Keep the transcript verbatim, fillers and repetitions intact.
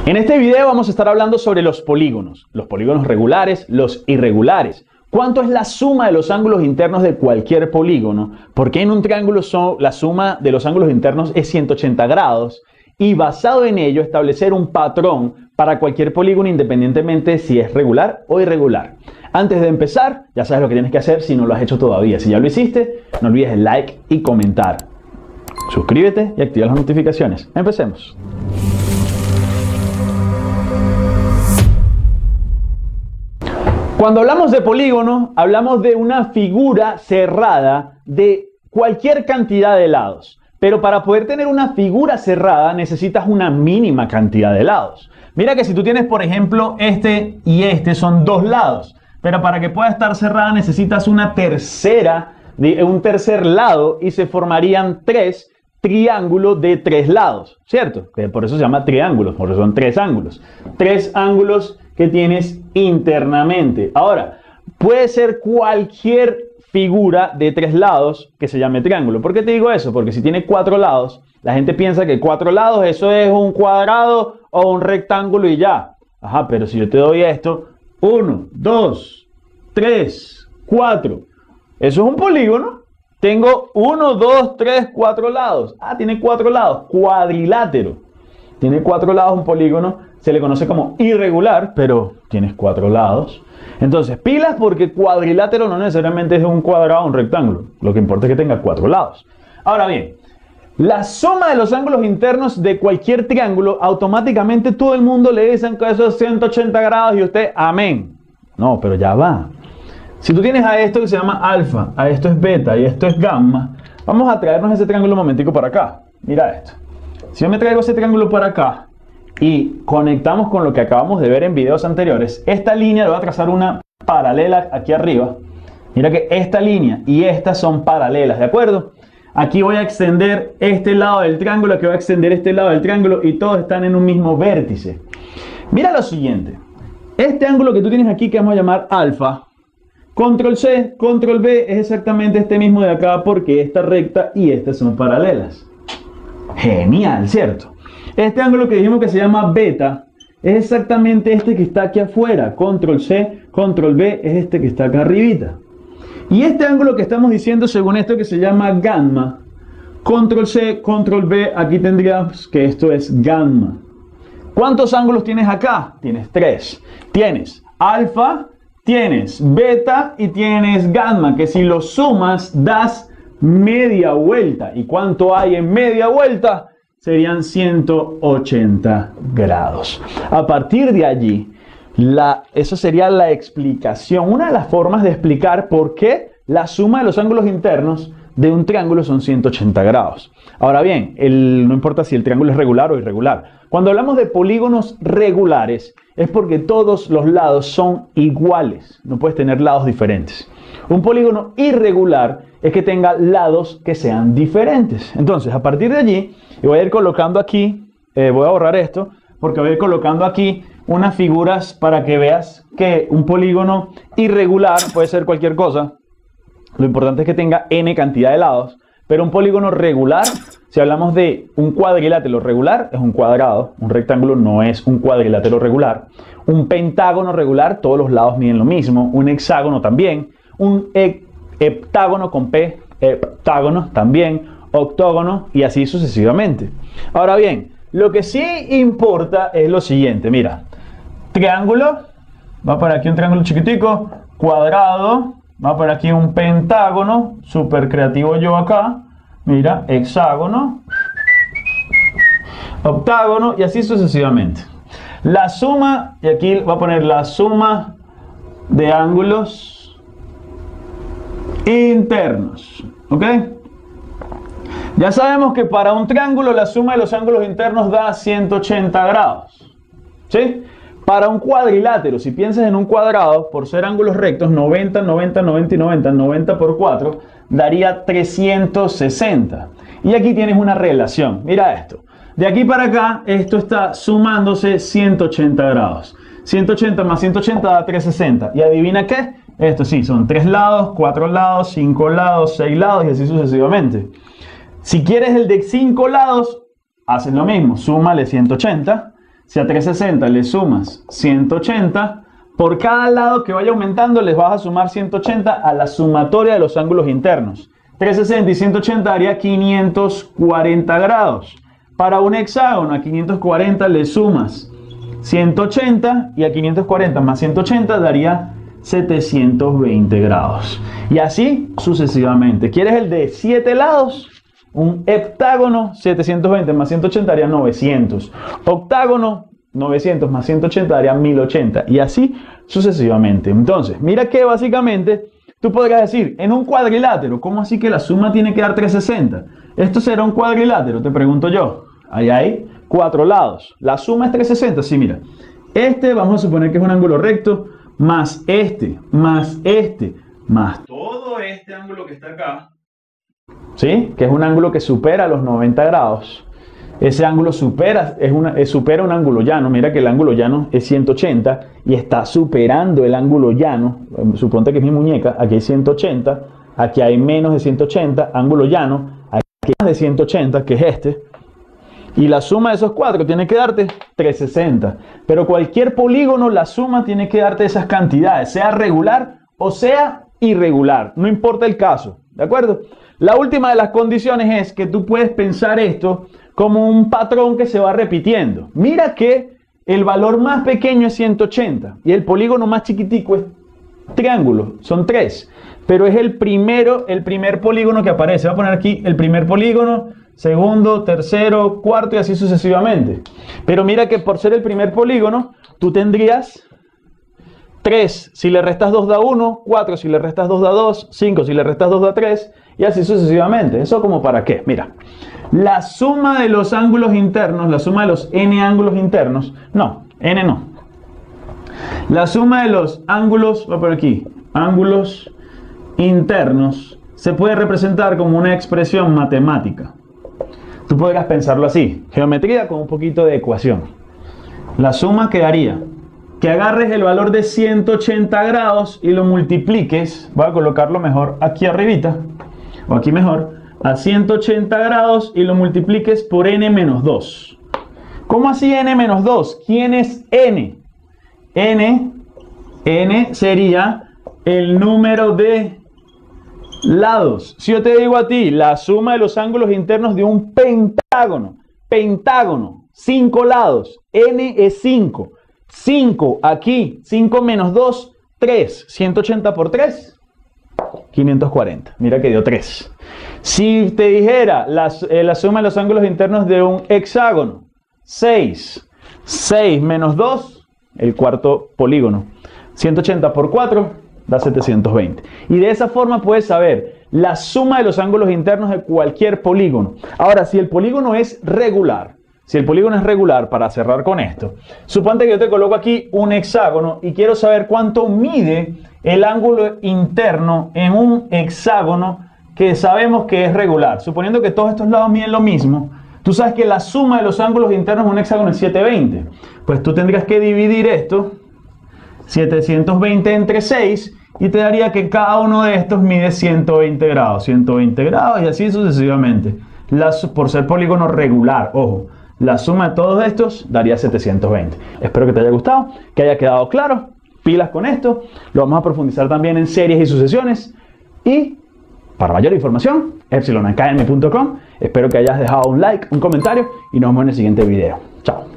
En este video vamos a estar hablando sobre los polígonos, los polígonos regulares, los irregulares. ¿Cuánto es la suma de los ángulos internos de cualquier polígono? Porque en un triángulo son, la suma de los ángulos internos es ciento ochenta grados y basado en ello establecer un patrón para cualquier polígono independientemente si es regular o irregular. Antes de empezar, ya sabes lo que tienes que hacer si no lo has hecho todavía. Si ya lo hiciste, no olvides el like y comentar. Suscríbete y activa las notificaciones. Empecemos. Cuando hablamos de polígono, hablamos de una figura cerrada de cualquier cantidad de lados. Pero para poder tener una figura cerrada necesitas una mínima cantidad de lados. Mira que si tú tienes, por ejemplo, este y este son dos lados. Pero para que pueda estar cerrada necesitas una tercera, un tercer lado y se formarían tres triángulos de tres lados, ¿cierto? Que por eso se llama triángulos, porque son tres ángulos. Tres ángulos que tienes internamente. Ahora, puede ser cualquier figura de tres lados que se llame triángulo. ¿Por qué te digo eso? Porque si tiene cuatro lados, la gente piensa que cuatro lados eso es un cuadrado o un rectángulo y ya. Ajá, pero si yo te doy esto, uno, dos, tres, cuatro, eso es un polígono. Tengo uno, dos, tres, cuatro lados. Ah, tiene cuatro lados. Cuadrilátero. Tiene cuatro lados un polígono. Se le conoce como irregular, pero tienes cuatro lados. Entonces, pilas porque cuadrilátero no necesariamente es un cuadrado o un rectángulo. Lo que importa es que tenga cuatro lados. Ahora bien, la suma de los ángulos internos de cualquier triángulo, automáticamente todo el mundo le dicen que eso es ciento ochenta grados y usted, amén. No, pero ya va. Si tú tienes a esto que se llama alfa, a esto es beta y esto es gamma, vamos a traernos ese triángulo un momentico para acá. Mira esto. Si yo me traigo ese triángulo para acá y conectamos con lo que acabamos de ver en videos anteriores, esta línea le voy a trazar una paralela aquí arriba. Mira que esta línea y esta son paralelas, ¿de acuerdo? Aquí voy a extender este lado del triángulo, aquí voy a extender este lado del triángulo y todos están en un mismo vértice. Mira lo siguiente. Este ángulo que tú tienes aquí que vamos a llamar alfa, control C, control V es exactamente este mismo de acá porque esta recta y estas son paralelas. Genial, ¿cierto? Este ángulo que dijimos que se llama beta es exactamente este que está aquí afuera. Control C, control V es este que está acá arribita. Y este ángulo que estamos diciendo según esto que se llama gamma, control C, control V, aquí tendríamos que esto es gamma. ¿Cuántos ángulos tienes acá? Tienes tres. Tienes alfa, tienes beta y tienes gamma, que si los sumas das media vuelta. ¿Y cuánto hay en media vuelta? Serían ciento ochenta grados. A partir de allí, la, eso sería la explicación, una de las formas de explicar por qué la suma de los ángulos internos de un triángulo son ciento ochenta grados. Ahora bien, el, no importa si el triángulo es regular o irregular. Cuando hablamos de polígonos regulares, es porque todos los lados son iguales. No puedes tener lados diferentes. Un polígono irregular es que tenga lados que sean diferentes. Entonces, a partir de allí, voy a ir colocando aquí, eh, voy a borrar esto, porque voy a ir colocando aquí unas figuras para que veas que un polígono irregular puede ser cualquier cosa. Lo importante es que tenga n cantidad de lados, pero un polígono regular, si hablamos de un cuadrilátero regular, es un cuadrado, un rectángulo no es un cuadrilátero regular, un pentágono regular, todos los lados miden lo mismo, un hexágono también, un heptágono con P, heptágono también, octógono y así sucesivamente. Ahora bien, lo que sí importa es lo siguiente, mira, triángulo, va para aquí un triángulo chiquitico, cuadrado, va por aquí un pentágono, súper creativo yo acá, mira, hexágono, octágono y así sucesivamente. La suma, y aquí va a poner la suma de ángulos internos, ¿ok? Ya sabemos que para un triángulo la suma de los ángulos internos da ciento ochenta grados, ¿sí? Para un cuadrilátero, si piensas en un cuadrado, por ser ángulos rectos, noventa, noventa, noventa y noventa, noventa por cuatro, daría trescientos sesenta. Y aquí tienes una relación, mira esto. De aquí para acá, esto está sumándose ciento ochenta grados. ciento ochenta más ciento ochenta da trescientos sesenta. ¿Y adivina qué? Esto sí, son tres lados, cuatro lados, cinco lados, seis lados y así sucesivamente. Si quieres el de cinco lados, haces lo mismo, súmale ciento ochenta. si a trescientos sesenta le sumas ciento ochenta, por cada lado que vaya aumentando les vas a sumar ciento ochenta a la sumatoria de los ángulos internos. trescientos sesenta y ciento ochenta daría quinientos cuarenta grados. Para un hexágono a quinientos cuarenta le sumas ciento ochenta y a quinientos cuarenta más ciento ochenta daría setecientos veinte grados. Y así sucesivamente. ¿Quieres el de siete lados? Un heptágono, setecientos veinte más ciento ochenta daría novecientos. Octágono, novecientos más ciento ochenta daría mil ochenta. Y así sucesivamente. Entonces, mira que básicamente tú podrías decir, en un cuadrilátero, ¿cómo así que la suma tiene que dar trescientos sesenta? ¿Esto será un cuadrilátero? Te pregunto yo. Ahí hay cuatro lados. ¿La suma es trescientos sesenta? Sí, mira. Este vamos a suponer que es un ángulo recto, más este, más este, más todo este ángulo que está acá. ¿Sí? Que es un ángulo que supera los noventa grados. Ese ángulo supera, es una, es, supera un ángulo llano. Mira que el ángulo llano es ciento ochenta y está superando el ángulo llano. Suponte que es mi muñeca. Aquí hay ciento ochenta. Aquí hay menos de ciento ochenta. Ángulo llano. Aquí hay más de ciento ochenta, que es este. Y la suma de esos cuatro tiene que darte trescientos sesenta. Pero cualquier polígono, la suma tiene que darte esas cantidades. Sea regular o sea irregular. No importa el caso. ¿De acuerdo? La última de las condiciones es que tú puedes pensar esto como un patrón que se va repitiendo. Mira que el valor más pequeño es ciento ochenta y el polígono más chiquitico es triángulo, son tres. Pero es el primero, el primer polígono que aparece. Voy a poner aquí el primer polígono, segundo, tercero, cuarto y así sucesivamente. Pero mira que por ser el primer polígono, tú tendrías tres si le restas dos da uno, cuatro si le restas dos da dos, cinco si le restas dos da tres y así sucesivamente. ¿Eso como para qué? Mira, la suma de los ángulos internos, la suma de los n ángulos internos, no, n no. La suma de los ángulos, voy a poner aquí, ángulos internos, se puede representar como una expresión matemática. Tú podrías pensarlo así, geometría con un poquito de ecuación. La suma quedaría que agarres el valor de ciento ochenta grados y lo multipliques, voy a colocarlo mejor aquí arribita, o aquí mejor, a ciento ochenta grados y lo multipliques por n menos dos. ¿Cómo así n menos dos? ¿Quién es n? n, n sería el número de lados. Si yo te digo a ti la suma de los ángulos internos de un pentágono, pentágono, cinco lados, n es cinco. cinco aquí, cinco menos dos, tres. ciento ochenta por tres, quinientos cuarenta. Mira que dio tres. Si te dijera la, eh, la suma de los ángulos internos de un hexágono, seis. seis menos dos, el cuarto polígono. ciento ochenta por cuatro da setecientos veinte. Y de esa forma puedes saber la suma de los ángulos internos de cualquier polígono. Ahora, si el polígono es regular, si el polígono es regular, para cerrar con esto, suponte que yo te coloco aquí un hexágono y quiero saber cuánto mide el ángulo interno en un hexágono que sabemos que es regular. Suponiendo que todos estos lados miden lo mismo, tú sabes que la suma de los ángulos internos en un hexágono es setecientos veinte. Pues tú tendrías que dividir esto, setecientos veinte entre seis, y te daría que cada uno de estos mide ciento veinte grados, ciento veinte grados y así sucesivamente. La, por ser polígono regular, ojo. La suma de todos estos daría setecientos veinte. Espero que te haya gustado, que haya quedado claro. Pilas con esto. Lo vamos a profundizar también en series y sucesiones. Y para mayor información, epsilon academy punto com. Espero que hayas dejado un like, un comentario y nos vemos en el siguiente video. Chao.